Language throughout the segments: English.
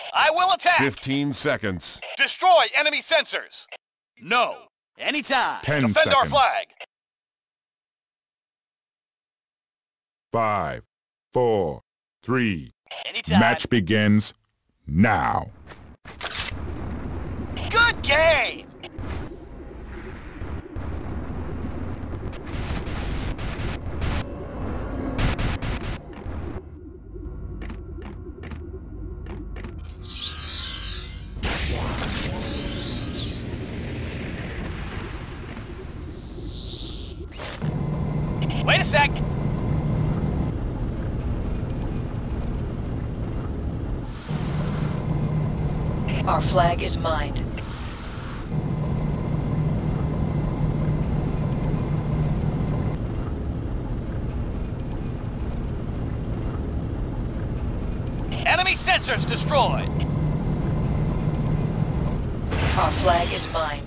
I will attack! 15 seconds. Destroy enemy sensors! No. Anytime. 10 Defend seconds. our flag! 5, 4, 3. Anytime. Match begins now. Good game! Wait a sec! Our flag is mined. Enemy sensors destroyed! Our flag is mined.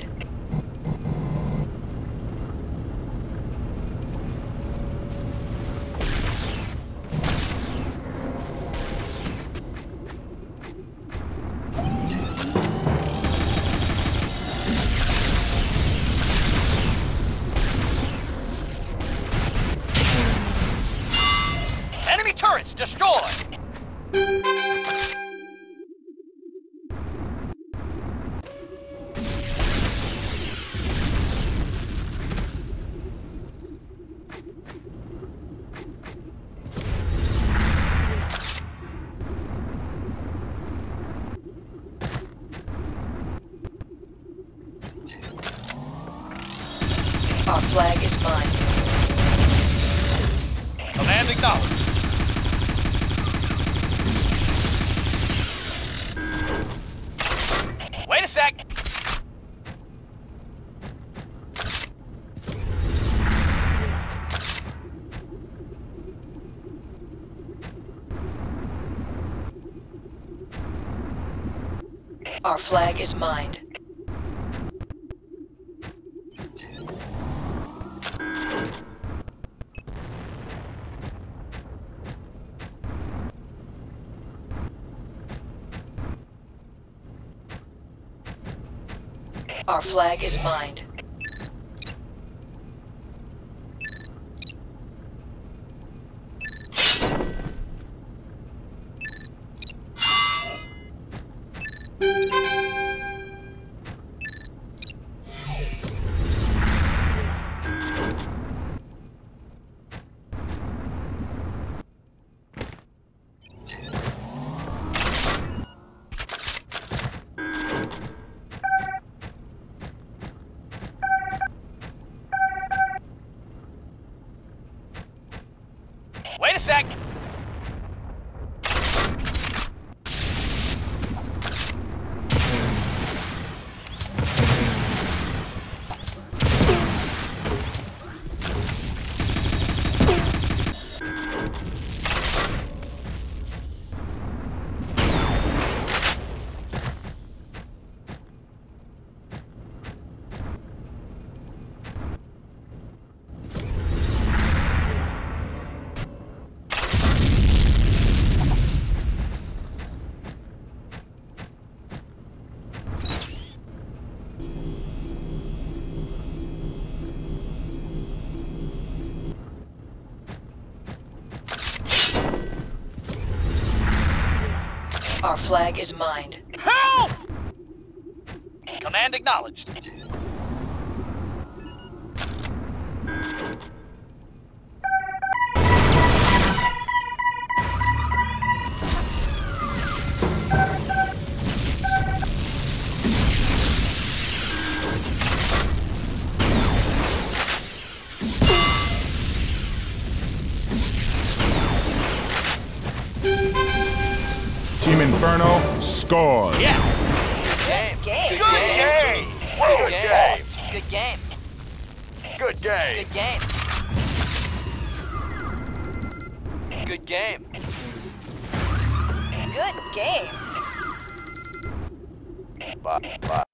Enemy turrets destroyed! Our flag is mined. Command acknowledged. Wait a sec! Our flag is mined. Our flag is mined. Wait a sec! Our flag is mined. Help! Command acknowledged. Team Inferno scores. Yes. Good game! Good Good game. game! Good game. Good game! Good game. Good game! Bye.